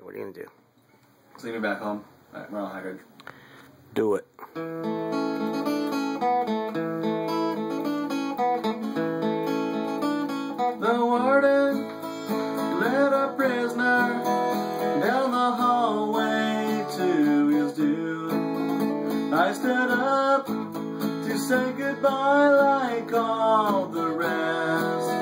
What are you going to do? Leave me back home at Merle Haggard. Do it. The warden led a prisoner down the hallway to his doom. I stood up to say goodbye like all the rest,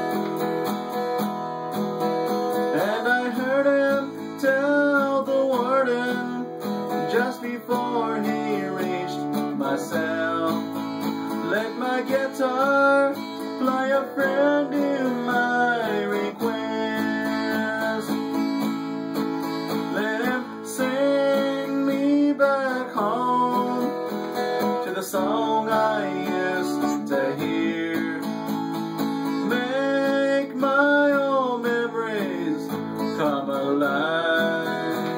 and I heard him tell the warden just before he reached my cell, let my guitar play a friend to my request. Let him sing me back home to the song I used to hear. Make my old memories come alive.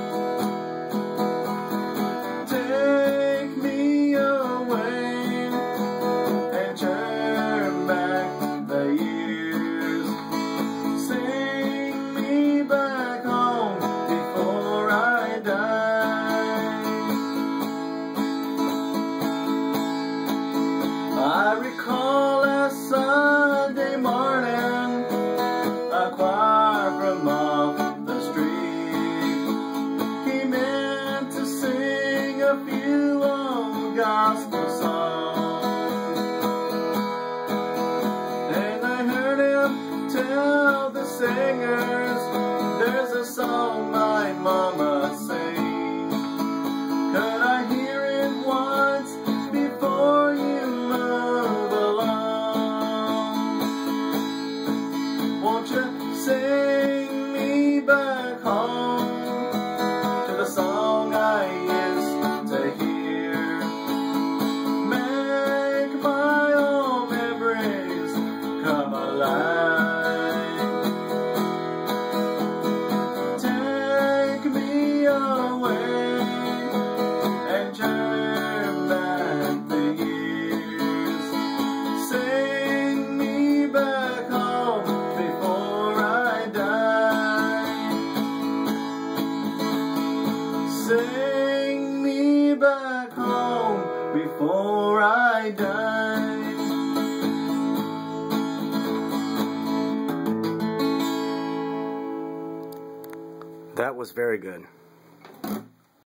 Take me away and turn back the years. Sing me back home before I die. I recall last Sunday morning, a choir from off the street. He meant to sing a few old gospel songs, and I heard him tell the singers, there's a song my mama sings. Could I hear it once before you move along? Won't you sing me back home to the song I used to hear? Make my old memories come alive. Take me away and turn back the years. Sing me back home before I die. Sing me back home before I die. That was very good.